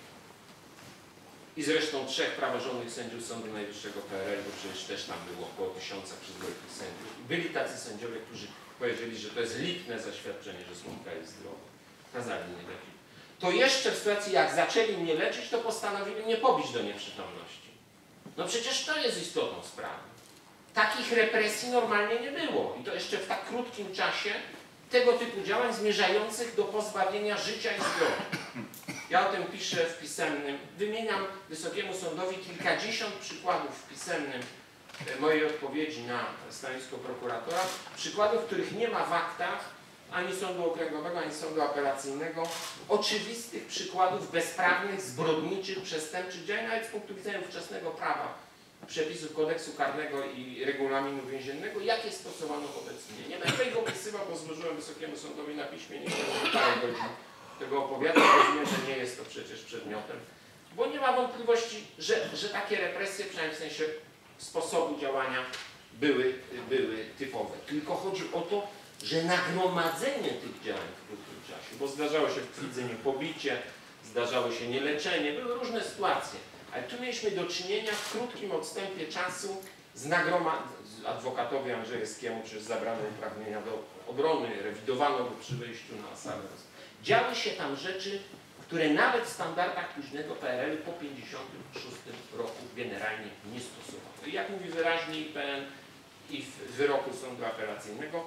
S8: i zresztą trzech praworządnych sędziów Sądu Najwyższego P R L, bo przecież też tam było około tysiąca przyzwoitych sędziów. I byli tacy sędziowie, którzy powiedzieli, że to jest liczne zaświadczenie, że Słomka jest zdrowy. Kazali mnie leczyć. To jeszcze w sytuacji, jak zaczęli mnie leczyć, to postanowili mnie pobić do nieprzytomności. No przecież to jest istotną sprawą. Takich represji normalnie nie było. I to jeszcze w tak krótkim czasie tego typu działań zmierzających do pozbawienia życia i zdrowia. Ja o tym piszę w pisemnym. Wymieniam Wysokiemu Sądowi kilkadziesiąt przykładów w pisemnym mojej odpowiedzi na stanowisko prokuratora. Przykładów, których nie ma w aktach ani Sądu Okręgowego, ani Sądu Apelacyjnego. Oczywistych przykładów bezprawnych, zbrodniczych, przestępczych działań, nawet z punktu widzenia ówczesnego prawa, przepisów kodeksu karnego i regulaminu więziennego, jakie stosowano wobec mnie. Nie będę ich opisywał, bo złożyłem Wysokiemu Sądowi na piśmie, nie będę parę godzin tego opowiadać, rozumiem, że nie jest to przecież przedmiotem, bo nie ma wątpliwości, że, że takie represje, przynajmniej w sensie sposobu działania, były, były typowe. Tylko chodzi o to, że nagromadzenie tych działań w krótkim czasie, bo zdarzało się w Kwidzeniu pobicie, zdarzało się nieleczenie, były różne sytuacje, ale tu mieliśmy do czynienia w krótkim odstępie czasu z nagromadzeniem. Adwokatowi Andrzejewskiemu przecież zabrano uprawnienia do obrony, rewidowano go przy wyjściu na salę. Działy się tam rzeczy, które nawet w standardach późnego P R L u po tysiąc dziewięćset pięćdziesiątym szóstym roku generalnie nie stosowano. I jak mówi wyraźnie I P N i w wyroku Sądu Apelacyjnego,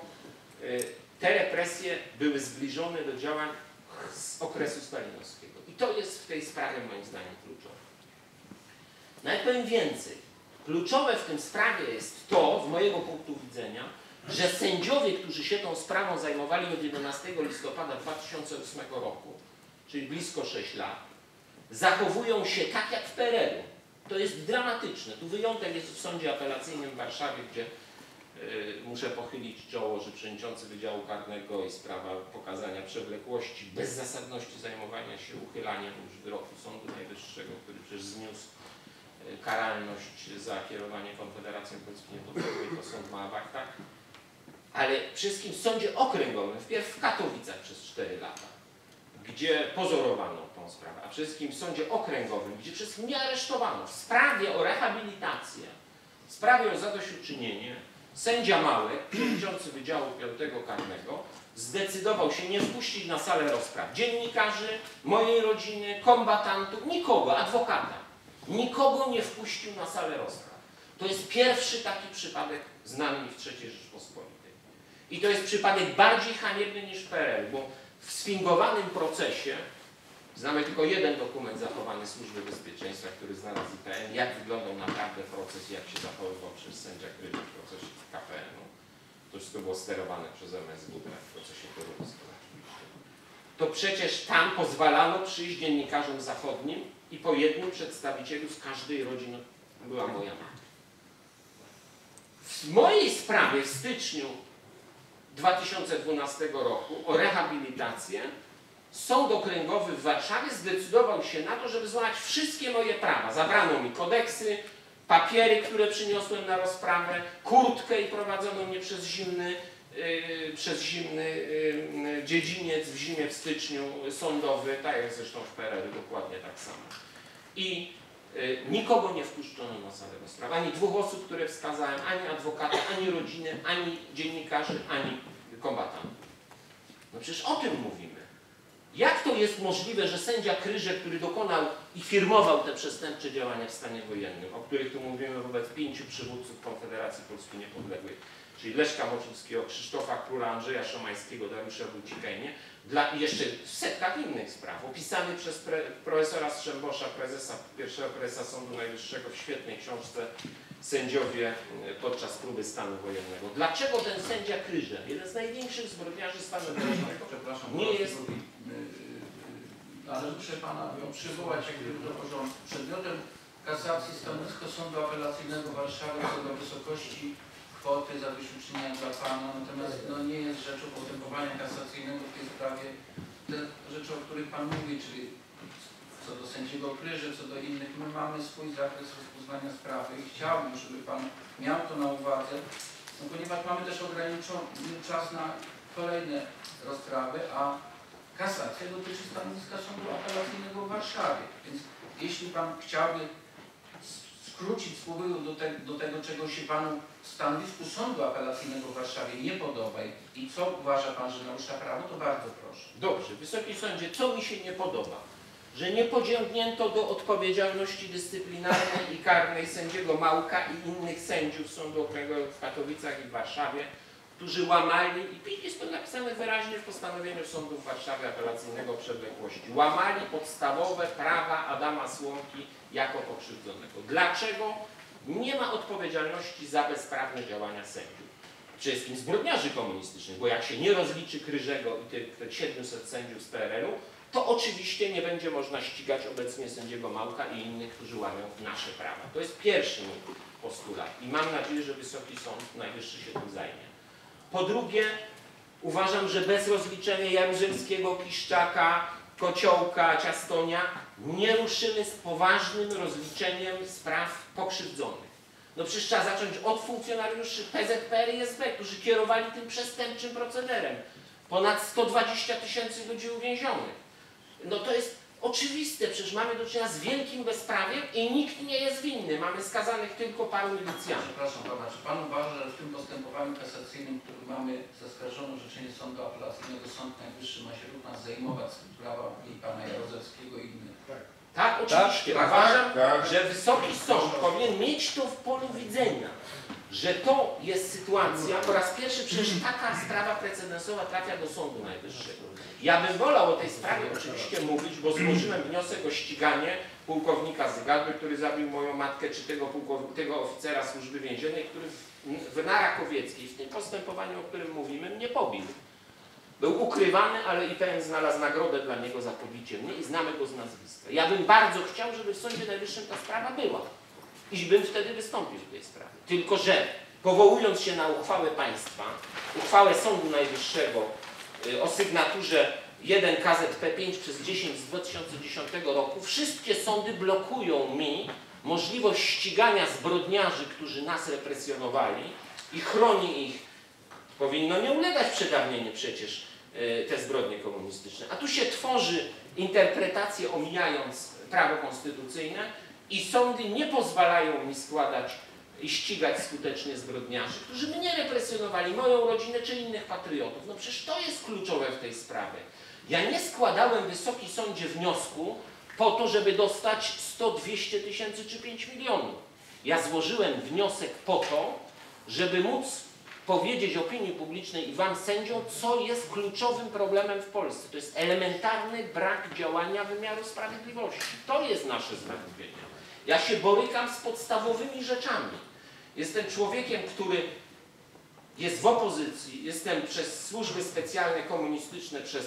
S8: te represje były zbliżone do działań z okresu stalinowskiego. I to jest w tej sprawie moim zdaniem kluczowe. Nawet powiem więcej. Kluczowe w tym sprawie jest to, z mojego punktu widzenia, że sędziowie, którzy się tą sprawą zajmowali od jedenastego listopada dwa tysiące ósmego roku, czyli blisko sześć lat, zachowują się tak jak w P R L u. To jest dramatyczne. Tu wyjątek jest w Sądzie Apelacyjnym w Warszawie, gdzie yy, muszę pochylić czoło, że przewodniczący Wydziału Karnego i sprawa pokazania przewlekłości, bezzasadności zajmowania się uchylaniem już wyroku Sądu Najwyższego, który przecież zniósł karalność za kierowanie Konfederacją Polski Niepodległej, to sąd ma w aktach, ale wszystkim w sądzie okręgowym, wpierw w Katowicach przez cztery lata, gdzie pozorowano tą sprawę, a wszystkim w sądzie okręgowym, gdzie wszystkim nie aresztowano. W sprawie o rehabilitację, w sprawie o zadośćuczynienie, sędzia Małek, przewodniczący Wydziału Piątego Karnego, zdecydował się nie wpuścić na salę rozpraw dziennikarzy, mojej rodziny, kombatantów, nikogo, adwokata. Nikogo nie wpuścił na salę rozpraw. To jest pierwszy taki przypadek znany mi w trzeciej Rzeczpospolitej. I to jest przypadek bardziej haniebny niż w P R L, bo w sfingowanym procesie, znamy tylko jeden dokument zachowany Służby Bezpieczeństwa, który znalazł I P N, jak wyglądał naprawdę proces, jak się zachowywał przez sędzia Kryże w procesie K P N u. To wszystko było sterowane przez M S W w procesie torunowskim. To przecież tam pozwalano przyjść dziennikarzom zachodnim i po jednym przedstawicielu z każdej rodziny była moja mama. W mojej sprawie w styczniu dwa tysiące dwunastego roku o rehabilitację Sąd Okręgowy w Warszawie zdecydował się na to, żeby złamać wszystkie moje prawa. Zabrano mi kodeksy, papiery, które przyniosłem na rozprawę, kurtkę i prowadzono mnie przez zimny, yy, przez zimny yy, dziedziniec w zimie w styczniu sądowy, tak jak zresztą w P R L-u dokładnie tak samo. I yy, nikogo nie wpuszczono na salę rozprawy, ani dwóch osób, które wskazałem, ani adwokata, ani rodziny, ani dziennikarzy, ani kombatantów. No przecież o tym mówimy. Jak to jest możliwe, że sędzia Kryże, który dokonał i firmował te przestępcze działania w stanie wojennym, o których tu mówimy wobec pięciu przywódców Konfederacji Polski Niepodległej, czyli Leszka Moczulskiego, Krzysztofa Króla, Andrzeja Szomańskiego, Dariusza Wójcika i nie, dla, i jeszcze w setkach innych spraw, opisany przez pre, profesora Strzembosza, prezesa, pierwszego prezesa Sądu Najwyższego w świetnej książce Sędziowie podczas próby stanu wojennego. Dlaczego ten sędzia Kryże, jeden z największych zbrodniarzy stanu wojennego,
S1: Przepraszam,
S8: nie jest...
S1: Ale muszę Pana przywołać jakby do porządku. Przedmiotem kasacji stanowisko Sądu Apelacyjnego w Warszawie co do wysokości kwoty zadośćuczynienia dla Pana, natomiast no, nie jest rzeczą postępowania kasacyjnego w tej sprawie te rzeczy, o których Pan mówi, czyli co do sędziego Kryży, co do innych. My mamy swój zakres rozpoznania sprawy i chciałbym, żeby Pan miał to na uwadze, no, ponieważ mamy też ograniczony czas na kolejne rozprawy, a kasacja dotyczy stanowiska Sądu Apelacyjnego w Warszawie. Więc jeśli Pan chciałby skrócić z powodu do, te, do tego, czego się Panu w stanowisku Sądu Apelacyjnego w Warszawie nie podoba i co uważa Pan, że narusza prawo, to bardzo proszę.
S8: Dobrze, Wysoki Sądzie, co mi się nie podoba? Że nie pociągnięto do odpowiedzialności dyscyplinarnej i karnej sędziego Małka i innych sędziów Sądu Okręgowego w Katowicach i w Warszawie, którzy łamali, i jest to napisane wyraźnie w postanowieniu Sądu w Warszawie Apelacyjnego Przewlekłości, łamali podstawowe prawa Adama Słomki jako pokrzywdzonego. Dlaczego nie ma odpowiedzialności za bezprawne działania sędziów? Przede wszystkim zbrodniarzy komunistycznych, bo jak się nie rozliczy Kryżego i tych, tych siedmiuset sędziów z P R L-u, to oczywiście nie będzie można ścigać obecnie sędziego Małka i innych, którzy łamią nasze prawa. To jest pierwszy mój postulat i mam nadzieję, że Wysoki Sąd Najwyższy się tym zajmie. Po drugie, uważam, że bez rozliczenia Jaruzelskiego, Kiszczaka, Kociołka, Ciastonia nie ruszymy z poważnym rozliczeniem spraw pokrzywdzonych. No przecież trzeba zacząć od funkcjonariuszy P Z P R i S B, którzy kierowali tym przestępczym procederem. Ponad sto dwadzieścia tysięcy ludzi uwięzionych. No to jest oczywiste, przecież mamy do czynienia z wielkim bezprawiem i nikt nie jest winny. Mamy skazanych tylko paru milicjantów.
S1: Przepraszam Pana, czy Pan uważa, że w tym postępowaniu kasacyjnym, w którym mamy zaskarżone orzeczenie Sądu Apelacyjnego, Sąd Najwyższy ma się również zajmować sprawą i Pana Jaruzelskiego i innych?
S2: Tak.
S8: Tak, oczywiście.
S6: Tak,
S8: Uważam,
S6: tak.
S8: że Wysoki Sąd powinien mieć to w polu widzenia, że to jest sytuacja, po raz pierwszy przecież taka sprawa precedensowa trafia do Sądu Najwyższego. Ja bym wolał o tej sprawie oczywiście mówić, bo złożyłem wniosek o ściganie pułkownika Zygady, który zabił moją matkę, czy tego, tego oficera Służby Więziennej, który w, w Narakowieckiej, w tym postępowaniu, o którym mówimy, mnie pobił. Był ukrywany, ale I P N znalazł nagrodę dla niego za pobicie mnie i znamy go z nazwiska. Ja bym bardzo chciał, żeby w Sądzie Najwyższym ta sprawa była. I bym wtedy wystąpił w tej sprawie. Tylko że powołując się na uchwałę państwa, uchwałę Sądu Najwyższego y, o sygnaturze jeden K Z P pięć przez dziesięć z dwa tysiące dziesiątego roku, wszystkie sądy blokują mi możliwość ścigania zbrodniarzy, którzy nas represjonowali i chroni ich. Powinno nie ulegać przedawnieniu przecież y, te zbrodnie komunistyczne. A tu się tworzy interpretację, omijając prawo konstytucyjne, i sądy nie pozwalają mi składać i ścigać skutecznie zbrodniarzy, którzy mnie represjonowali, moją rodzinę czy innych patriotów. No przecież to jest kluczowe w tej sprawie. Ja nie składałem, Wysoki Sądzie, wniosku po to, żeby dostać sto, dwieście tysięcy czy pięć milionów. Ja złożyłem wniosek po to, żeby móc powiedzieć opinii publicznej i wam, sędziom, co jest kluczowym problemem w Polsce. To jest elementarny brak działania wymiaru sprawiedliwości. To jest nasze zmartwienie. Ja się borykam z podstawowymi rzeczami. Jestem człowiekiem, który jest w opozycji, jestem przez służby specjalne komunistyczne, przez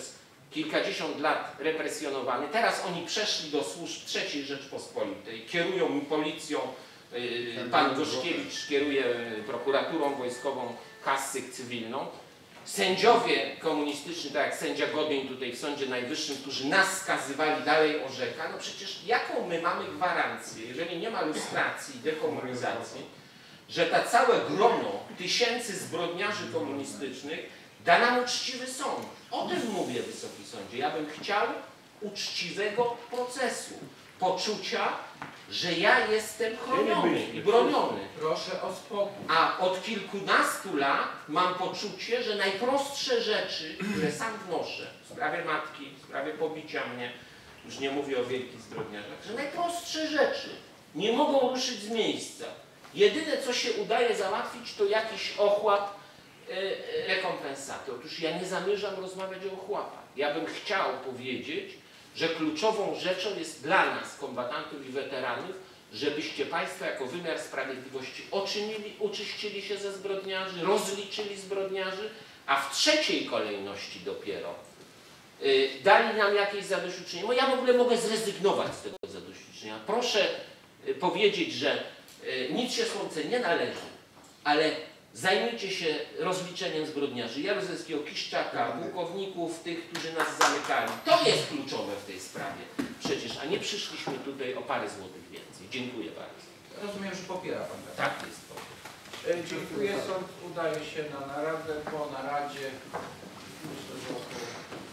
S8: kilkadziesiąt lat represjonowany, teraz oni przeszli do służb trzeciej Rzeczpospolitej, kierują mi policją, pan Gorzkiewicz kieruje prokuraturą wojskową, kassyk cywilną. Sędziowie komunistyczni, tak jak sędzia Godyń tutaj w Sądzie Najwyższym, którzy nas skazywali, dalej orzeka, no przecież jaką my mamy gwarancję, jeżeli nie ma lustracji i dekomunizacji, że ta całe grono tysięcy zbrodniarzy komunistycznych da nam uczciwy sąd. O tym mówię, Wysoki Sądzie. Ja bym chciał uczciwego procesu, poczucia, że ja jestem chroniony i broniony.
S1: Proszę o spokój.
S8: A od kilkunastu lat mam poczucie, że najprostsze rzeczy, które sam wnoszę w sprawie matki, w sprawie pobicia mnie, już nie mówię o wielkich zbrodniarzach, że najprostsze rzeczy nie mogą ruszyć z miejsca. Jedyne, co się udaje załatwić, to jakiś ochłap e, rekompensaty. Otóż ja nie zamierzam rozmawiać o ochłapach. Ja bym chciał powiedzieć, że kluczową rzeczą jest dla nas, kombatantów i weteranów, żebyście Państwo jako wymiar sprawiedliwości oczynili, uczyścili się ze zbrodniarzy, rozliczyli zbrodniarzy, a w trzeciej kolejności dopiero y, dali nam jakieś zadośćuczynienie. Bo ja w ogóle mogę zrezygnować z tego zadośćuczynienia. Proszę y, powiedzieć, że y, nic się słońce nie należy, ale zajmijcie się rozliczeniem zbrodniarzy Jaruzelskiego, Kiszczaka, pułkowników, tych, którzy nas zamykali. To jest kluczowe w tej sprawie przecież, a nie przyszliśmy tutaj o parę złotych więcej. Dziękuję bardzo.
S1: Rozumiem, że popiera Pan tak?
S8: Tak jest to.
S1: E, Dziękuję. Sąd udaje się na naradę. Po naradzie myślę, że około,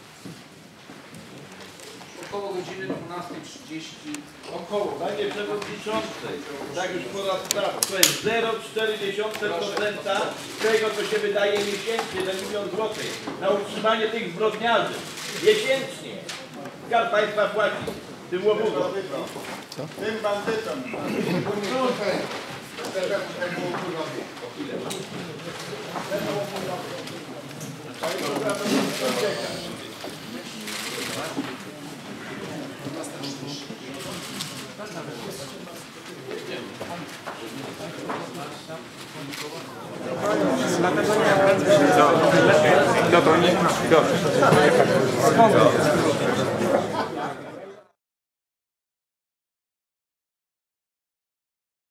S1: około godziny dwunastej trzydzieści. Około.
S4: Panie Przewodniczący, tak już po raz praw, to jest zero przecinek cztery procent tego, co się wydaje miesięcznie za milion złotych na utrzymanie tych zbrodniarzy. Miesięcznie. Skarb Państwa płaci tym łobuzom. Tym bandytom.
S9: Dobra, nie ma. Dobrze.